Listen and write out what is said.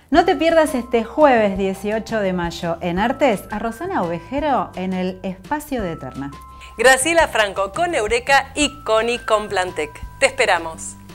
No te pierdas este jueves 18 de mayo en Artes a Rosana Ovejero en el Espacio de Eterna. Graciela Franco con Eureka y Connie con Plantec. Te esperamos.